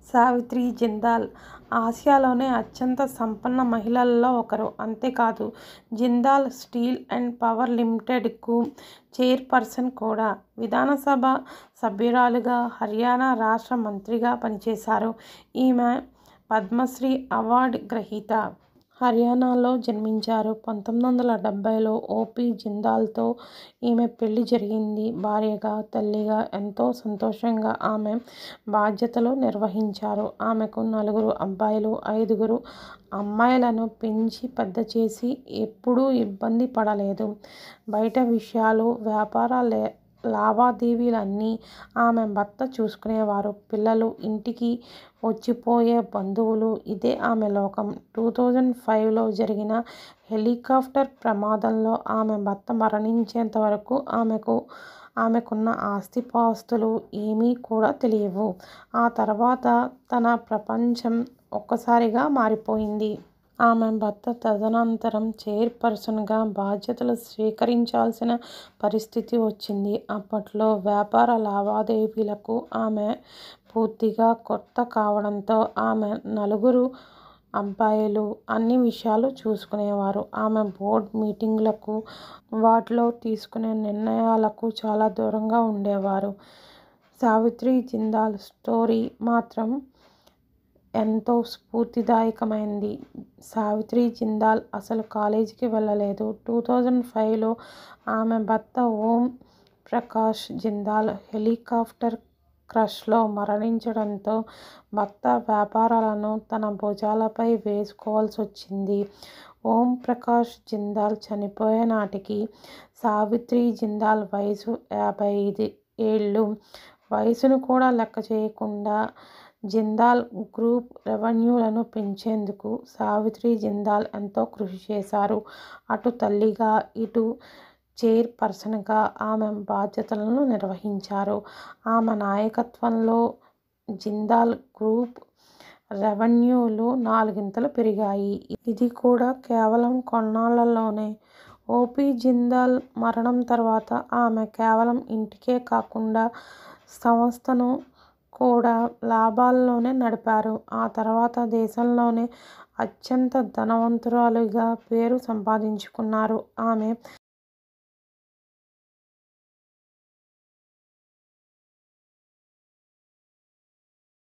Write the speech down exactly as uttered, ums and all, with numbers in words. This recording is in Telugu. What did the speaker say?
సావిత్రి జిందాల్ ఆసియాలోనే అత్యంత సంపన్న మహిళల్లో ఒకరు. అంతేకాదు జిందాల్ స్టీల్ అండ్ పవర్ లిమిటెడ్కు చైర్పర్సన్ కూడా. విధానసభ సభ్యురాలిగా, హర్యానా రాష్ట్ర మంత్రిగా పనిచేశారు. ఈమె పద్మశ్రీ అవార్డు గ్రహీత. హర్యానాలో జన్మించారు. పంతొమ్మిది వందల డెబ్బైలో ఓపీ జిందాల్తో ఈమె పెళ్లి జరిగింది. భార్యగా, తల్లిగా ఎంతో సంతోషంగా ఆమె బాధ్యతలు నిర్వహించారు. ఆమెకు నలుగురు అబ్బాయిలు, ఐదుగురు అమ్మాయిలను పెంచి పెద్ద చేసి ఎప్పుడూ ఇబ్బంది పడలేదు. బయట విషయాలు, వ్యాపార లే లావాదేవీలన్నీ ఆమె భర్త చూసుకునేవారు. పిల్లలు, ఇంటికి వచ్చిపోయే బంధువులు ఇదే ఆమె లోకం. టూ థౌజండ్ ఫైవ్లో జరిగిన హెలికాప్టర్ ప్రమాదంలో ఆమె భర్త మరణించేంత వరకు ఆమెకు ఆమెకున్న ఆస్తిపాస్తులు ఏమీ కూడా తెలియవు. ఆ తర్వాత తన ప్రపంచం ఒక్కసారిగా మారిపోయింది. ఆమె భర్త తదనంతరం చైర్పర్సన్గా బాధ్యతలు స్వీకరించాల్సిన పరిస్థితి వచ్చింది. అప్పట్లో వ్యాపార లావాదేవీలకు ఆమె పూర్తిగా కొత్త కావడంతో ఆమె నలుగురు అబ్బాయిలు అన్ని విషయాలు చూసుకునేవారు. ఆమె బోర్డు మీటింగులకు, వాటిలో తీసుకునే నిర్ణయాలకు చాలా దూరంగా ఉండేవారు. సావిత్రి జిందాల్ స్టోరీ మాత్రం ఎంతో స్ఫూర్తిదాయకమైంది. సావిత్రి జిందాల్ అసలు కాలేజీకి వెళ్ళలేదు. టూ థౌజండ్ ఫైవ్లో ఆమె భర్త ఓం ప్రకాష్ జిందాల్ హెలికాప్టర్ క్రష్లో మరణించడంతో భర్త వ్యాపారాలను తన భుజాలపై వేసుకోవాల్సొచ్చింది. ఓం ప్రకాష్ జిందాల్ చనిపోయే నాటికి సావిత్రి జిందాల్ వయసు యాభై ఐదు ఏళ్లు. వయసును కూడా లెక్క చేయకుండా జిందాల్ గ్రూప్ రెవెన్యూలను పెంచేందుకు సావిత్రి జిందాల్ ఎంతో కృషి చేశారు. అటు తల్లిగా, ఇటు చైర్పర్సన్గా ఆమె బాధ్యతలను నిర్వహించారు. ఆమె నాయకత్వంలో జిందాల్ గ్రూప్ రెవెన్యూలు నాలుగింతలు పెరిగాయి. ఇది కూడా కేవలం కొన్నాళ్లలోనే. ఓపీ జిందాల్ మరణం తర్వాత ఆమె కేవలం ఇంటికే కాకుండా సంస్థను కూడా లాభాల్లోనే నడిపారు. ఆ తర్వాత దేశంలోనే అత్యంత ధనవంతురాలిగా పేరు సంపాదించుకున్నారు. ఆమె